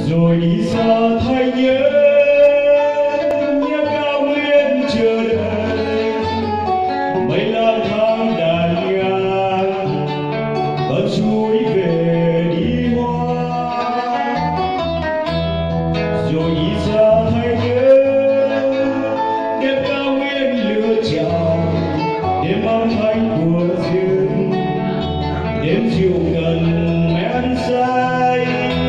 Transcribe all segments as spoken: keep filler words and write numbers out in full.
rồi đi xa thay nhớ nhớ cao nguyên chờ đợi mấy lang thang đàn ngang vẫn suối về đi hoa rồi đi xa thay nhớ đêm cao nguyên lửa chào đêm âm thanh của rừng đêm chiều gần men say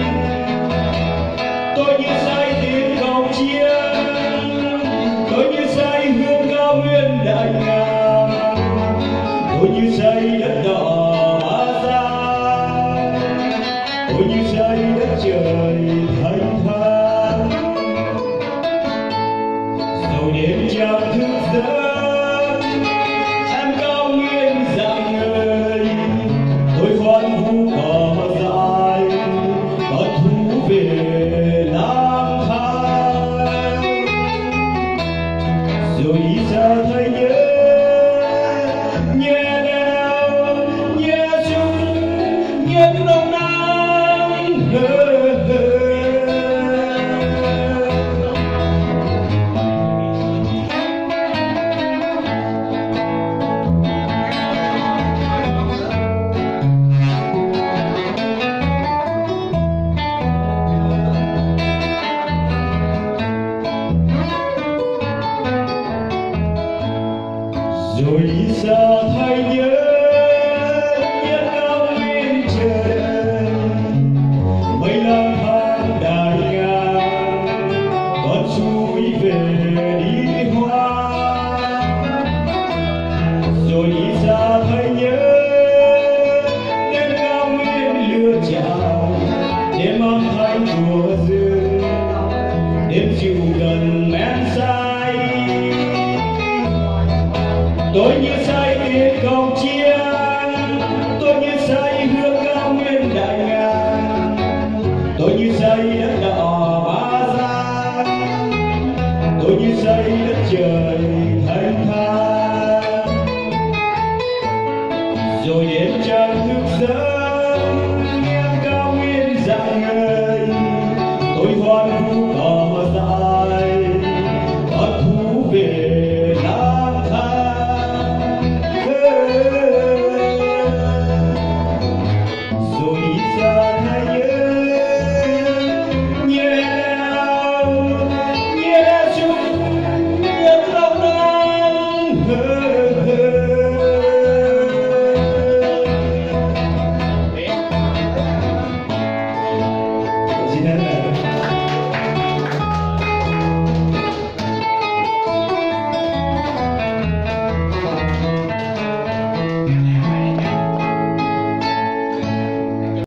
tôi như say tiếng cầu chiêng tôi như say hương cao nguyên đại ngàn tôi như say đất đỏ Ba Giang tôi như say đất trời thanh thang dầu đêm chẳng thức giấc em cao nguyên dạng ngời tôi khoan vu cỏ dài có thú về lang thang rồi đi xa thay nhớ nhẹ đeo nhẹ súng nhẹ nồng nắng rồi đi xa thay nhớ nhớ cao nguyên chờ đợi mấy lang thang đàn ngang con suối về đi hoa rồi đi xa thay nhớ đêm cao nguyên lửa chào đêm âm thanh của rừng đêm chiều gần men say tôi như say tiếng cầu chiêng tôi như say hương cao nguyên đại ngàn tôi như say đất đỏ Ba Giang tôi như say đất trời thanh thang rồi đêm chẳng thức giấc